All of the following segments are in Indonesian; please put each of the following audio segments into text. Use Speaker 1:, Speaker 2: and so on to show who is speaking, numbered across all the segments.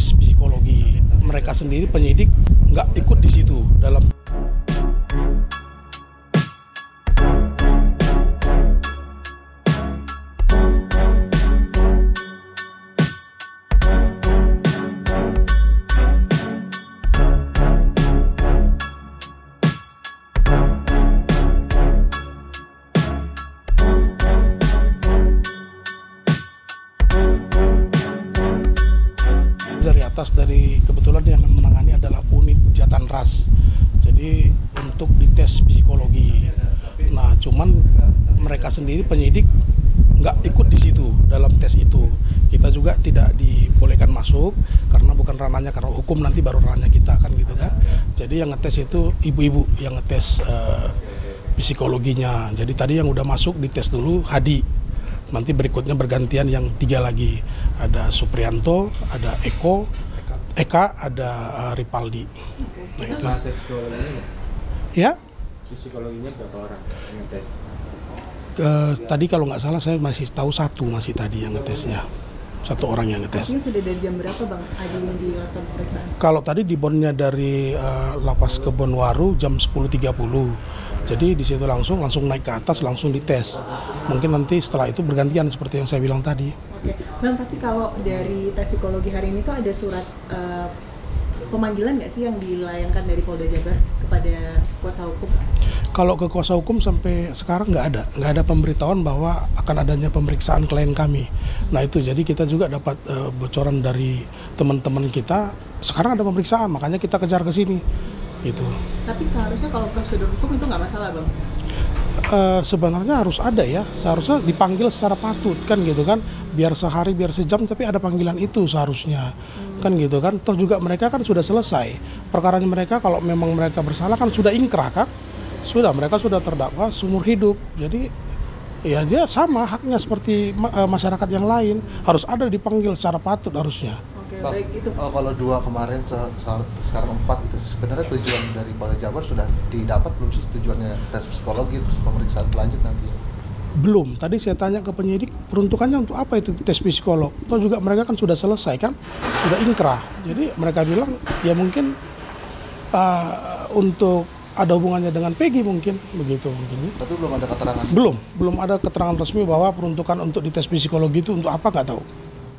Speaker 1: tes psikologi. Mereka sendiri penyidik nggak ikut di situ dalam. Dari atas, dari kebetulan yang menangani adalah unit Jatanras. Jadi untuk dites psikologi. Nah, cuman mereka sendiri penyidik nggak ikut di situ dalam tes itu. Kita juga tidak dibolehkan masuk karena bukan ranahnya, karena hukum nanti baru ranahnya kita kan gitu kan. Jadi yang ngetes itu ibu-ibu yang ngetes psikologinya. Jadi tadi yang udah masuk dites dulu Hadi. Nanti berikutnya bergantian yang 3 lagi. Ada Suprianto, ada Eka, ada Ripaldi. Nah itu. Ya.
Speaker 2: Psikologinya berapa orang yang tes?
Speaker 1: Tadi kalau nggak salah saya masih tahu satu masih tadi yang ngetesnya. 1 orang yang ngetes.
Speaker 3: Ini sudah dari jam berapa Bang Adi ini dilakukan pemeriksaan?
Speaker 1: Kalau tadi dibonnya dari Lapas Kebonwaru jam 10.30. Jadi di situ langsung naik ke atas, langsung dites. Mungkin nanti setelah itu bergantian seperti yang saya bilang tadi.
Speaker 3: Oke, Bang, tapi kalau dari tes psikologi hari ini tuh ada surat pemanggilan nggak sih yang dilayangkan dari Polda Jabar kepada kuasa hukum?
Speaker 1: Kalau ke kuasa hukum sampai sekarang nggak ada pemberitahuan bahwa akan adanya pemeriksaan klien kami. Nah itu, jadi kita juga dapat bocoran dari teman-teman kita. Sekarang ada pemeriksaan, makanya kita kejar ke sini. Gitu.
Speaker 3: Tapi seharusnya kalau prosedur hukum itu nggak masalah Bang?
Speaker 1: Sebenarnya harus ada ya, seharusnya dipanggil secara patut kan gitu kan, biar sehari biar sejam tapi ada panggilan itu seharusnya kan gitu kan. Toh juga mereka kan sudah selesai perkaranya mereka, kalau memang mereka bersalah kan sudah ingkrah kan, mereka sudah terdakwa seumur hidup. Jadi ya dia sama haknya seperti masyarakat yang lain, harus ada dipanggil secara patut harusnya.
Speaker 3: Bang, baik itu.
Speaker 4: Kalau 2 kemarin sekarang 4 itu sebenarnya tujuan dari Polda Jabar sudah didapat belum sih tujuannya tes psikologi terus pemeriksaan selanjut nanti?
Speaker 1: Belum. Tadi saya tanya ke penyidik peruntukannya untuk apa itu tes psikolog. Toh juga mereka kan sudah selesai kan, sudah ingkrah. Jadi mereka bilang ya mungkin untuk ada hubungannya dengan Peggy mungkin begitu mungkin.
Speaker 4: Tapi belum ada keterangan.
Speaker 1: Belum ada keterangan resmi bahwa peruntukan untuk dites psikologi itu untuk apa nggak tahu.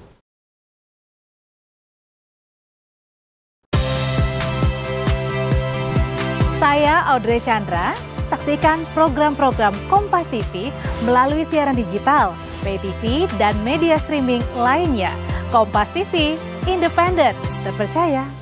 Speaker 5: Saya Audrey Chandra, saksikan program-program Kompas TV melalui siaran digital, pay TV, dan media streaming lainnya. Kompas TV, independen, terpercaya,